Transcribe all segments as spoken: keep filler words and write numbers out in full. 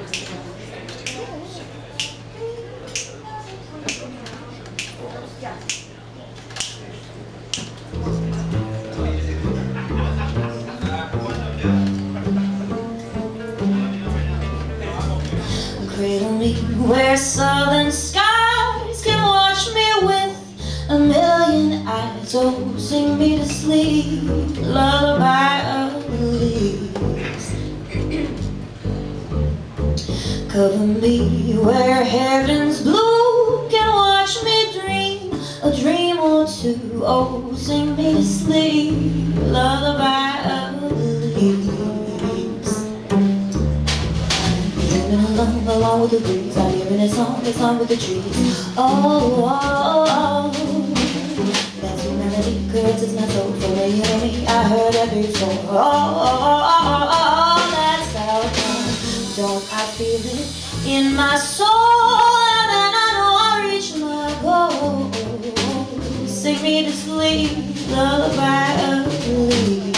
Cradle me where southern skies can watch me with a million eyes. Oh, sing me to sleep, lullaby of the leaves. Cover me where heaven's blue can watch me dream a dream or two. Oh, sing me to sleep, lullaby of the leaves. Along, along with the breeze, I'm hearing a song, a song with the trees. Oh, oh, oh, that's your melody, caresses my soul. For me, for me, I heard every soul. Oh, oh, oh, oh, oh, that's how it comes. Don't I feel it in my soul? And then I know I reach my goal. Sing me to sleep, lullaby of the leaves.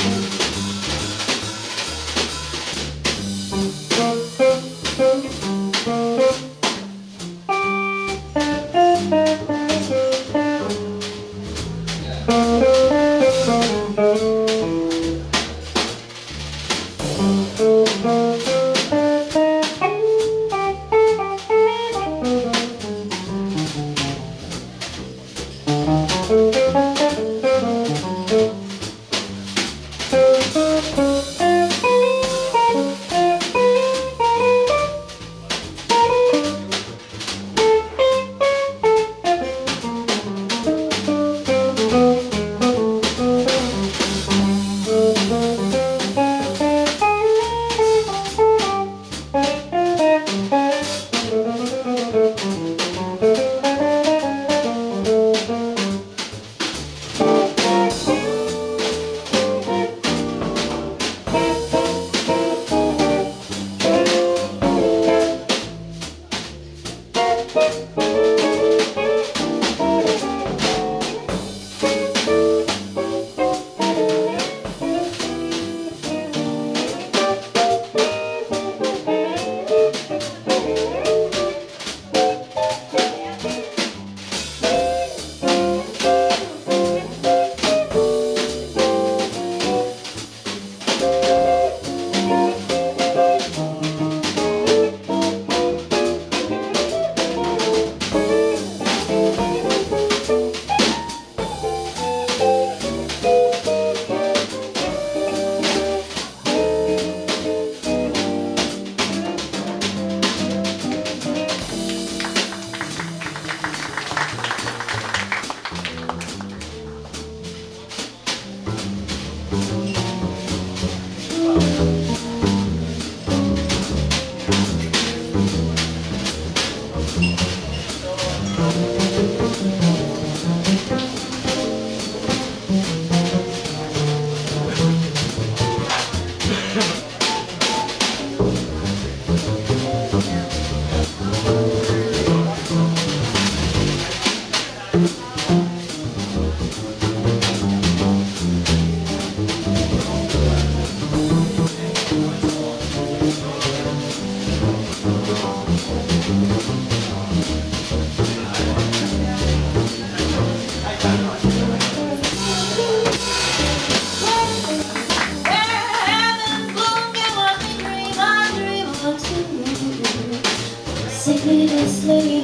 Sing me to sleep.